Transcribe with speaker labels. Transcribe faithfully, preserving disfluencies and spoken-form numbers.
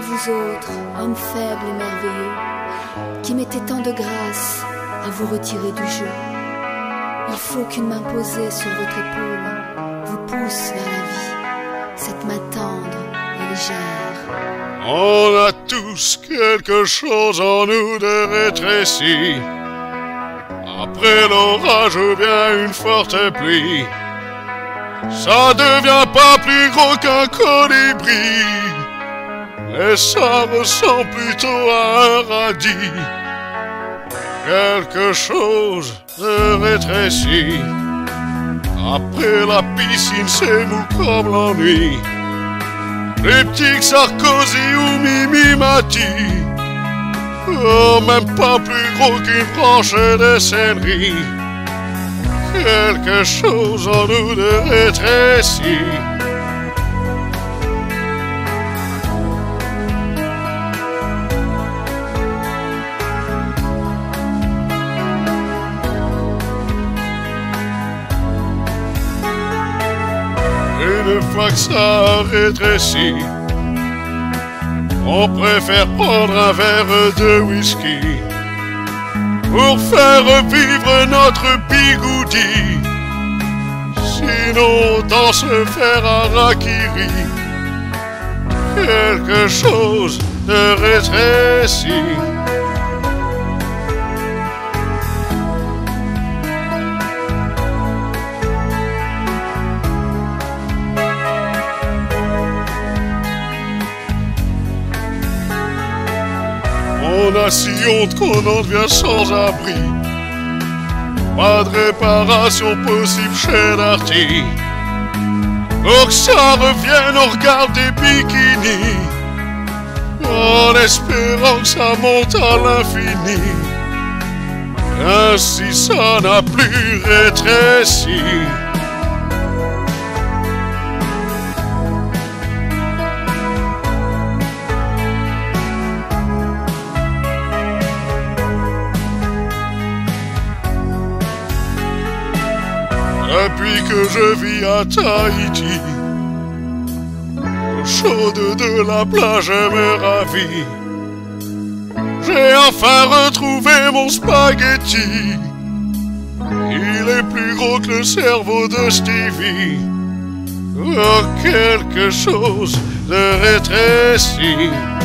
Speaker 1: vous autres, hommes faibles et merveilleux, qui mettez tant de grâce à vous retirer du jeu. Il faut qu'une main posée sur votre épaule vous pousse vers la vie, cette main tendre et légère.
Speaker 2: On a tous quelque chose en nous de rétréci. Après l'orage vient une forte pluie. Ça devient pas plus gros qu'un colibri, mais ça ressemble plutôt à un radis. Quelque chose de rétréci. Après la piscine, c'est mou comme l'ennui. Les petits que Sarkozy ou Mimi Mati. Oh, même pas plus gros qu'une branche de céleri. Quelque chose en nous de rétréci. Une fois que ça rétrécit, on préfère prendre un verre de whisky pour faire vivre notre bigoudi. Sinon, autant se faire harakiri. Quelque chose de rétréci. On a si honte qu'on en devient sans abri. Pas de réparation possible chez Darty. Pour que ça revienne, on regarde des bikinis, en espérant que ça monte à l'infini. Ainsi ça n'a plus rétréci. Depuis que je vis à Tahiti, l'eau chaude de la plage me ravit. J'ai enfin retrouvé mon spaghetti. Il est plus gros que le cerveau de Stevie. Oh, quelque chose de rétréci.